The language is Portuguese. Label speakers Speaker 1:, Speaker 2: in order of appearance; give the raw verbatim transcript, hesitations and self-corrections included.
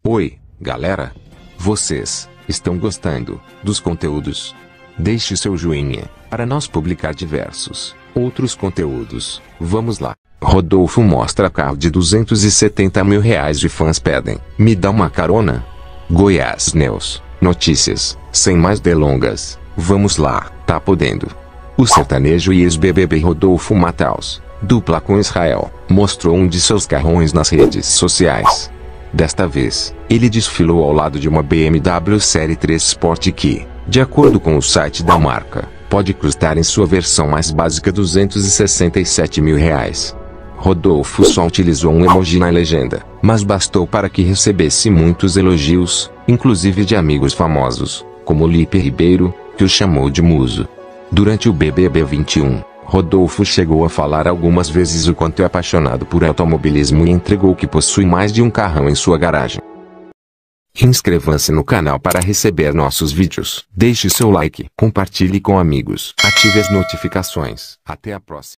Speaker 1: Oi, galera! Vocês estão gostando dos conteúdos? Deixe seu joinha para nós publicar diversos outros conteúdos. Vamos lá. Rodolfo mostra carro de duzentos e setenta mil reais e fãs pedem: me dá uma carona? Goiás News Notícias. Sem mais delongas, vamos lá. Tá podendo. O sertanejo e ex-B B B Rodolfo Matheus, dupla com Israel, mostrou um de seus carrões nas redes sociais. Desta vez, ele desfilou ao lado de uma B M W Série três Sport que, de acordo com o site da marca, pode custar em sua versão mais básica duzentos e sessenta e sete mil reais. Rodolfo só utilizou um emoji na legenda, mas bastou para que recebesse muitos elogios, inclusive de amigos famosos, como Lipe Ribeiro, que o chamou de muso. Durante o B B B vinte e um, Rodolfo chegou a falar algumas vezes o quanto é apaixonado por automobilismo e entregou que possui mais de um carrão em sua garagem. Inscreva-se no canal para receber nossos vídeos. Deixe seu like, compartilhe com amigos, ative as notificações. Até a próxima.